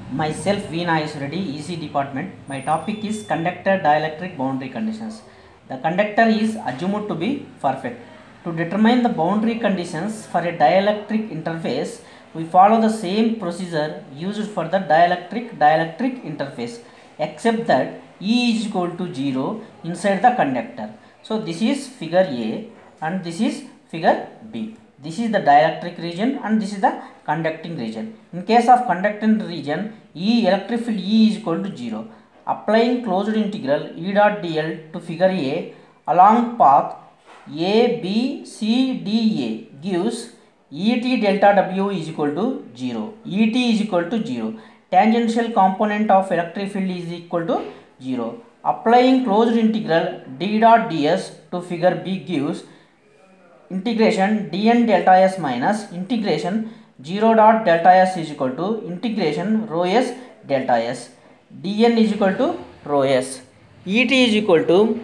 Myself V. Nagesh Reddy, EC department. My topic is conductor dielectric boundary conditions. The conductor is assumed to be perfect. To determine the boundary conditions for a dielectric interface, we follow the same procedure used for the dielectric interface, except that E is equal to 0 inside the conductor. So this is figure A and this is figure B. This is the dielectric region and this is the conducting region. In case of conducting region, electric field E is equal to 0. Applying closed integral E dot dl to figure A along path A, B, C, D, A gives Et delta W is equal to 0. Et is equal to 0. Tangential component of electric field is equal to 0. Applying closed integral D dot ds to figure B gives integration dn delta s minus integration 0 dot delta s is equal to integration rho s delta s. dn is equal to rho s. Et is equal to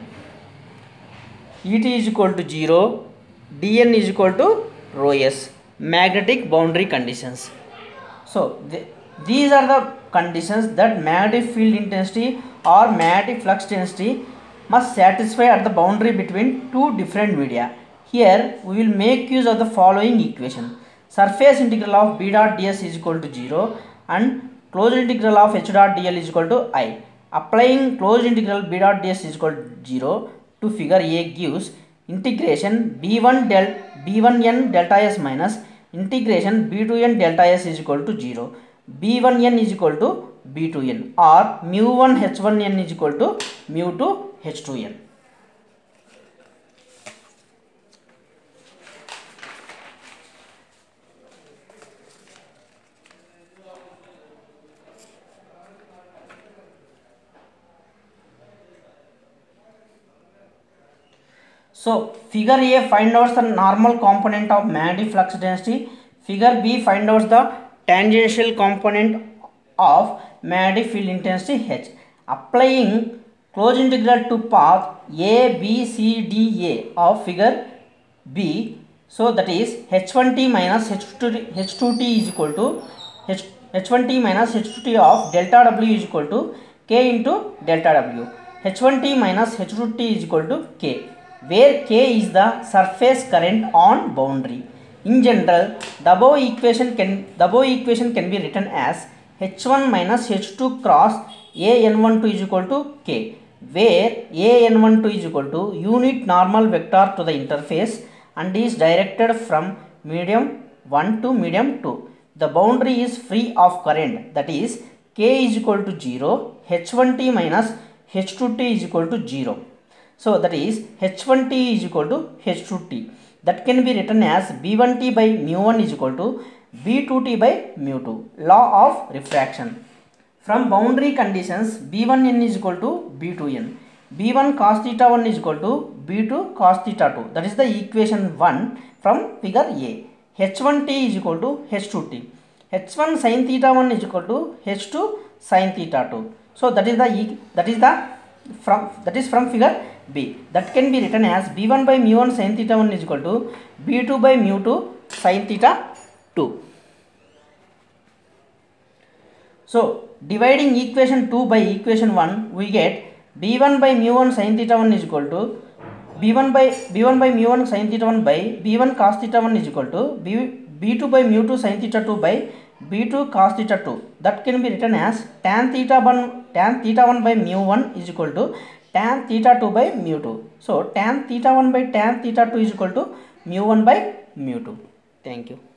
0, dn is equal to rho s. Magnetic boundary conditions. So these are the conditions that magnetic field intensity or magnetic flux density must satisfy at the boundary between two different media. Here we will make use of the following equation. Surface integral of B dot ds is equal to 0 and closed integral of H dot dl is equal to I. Applying closed integral B dot ds is equal to 0 to figure A gives integration B1n delta s minus integration B2n delta s is equal to 0. B1n is equal to B2n or mu1 H1n is equal to mu2 H2n. So figure A find out the normal component of magnetic flux density. Figure B find out the tangential component of magnetic field intensity H. Applying closed integral to path A, B, C, D, A of figure B. So that is H1t minus H2t is equal to H1t minus H2t of delta W is equal to K into delta W. H1t minus H2t is equal to K, where K is the surface current on boundary. In general, the above equation can be written as H1 minus H2 cross AN12 is equal to K, where AN12 is equal to unit normal vector to the interface and is directed from medium 1 to medium 2. The boundary is free of current, that is K is equal to 0, H1t minus H2t is equal to 0. So that is H1t is equal to H2t. That can be written as B1t by mu1 is equal to B2t by mu2. Law of refraction. From boundary conditions, B1n is equal to B2n. B1 cos theta 1 is equal to B2 cos theta 2. That is the equation 1 from figure A. H1t is equal to H2t. H1 sin theta 1 is equal to H2 sin theta 2. So that is from figure B. That can be written as B1 by mu1 sin theta 1 is equal to B2 by mu2 sin theta 2. So dividing equation 2 by equation 1, we get B1 by mu1 sin theta 1 is equal to B1 by mu1 sin theta 1 by B1 cos theta 1 is equal to B2 by mu2 sin theta 2 by B2 cos theta 2. That can be written as tan theta 1 by mu1 is equal to tan theta 2 by mu2. So tan theta 1 by tan theta 2 is equal to mu1 by mu2. Thank you.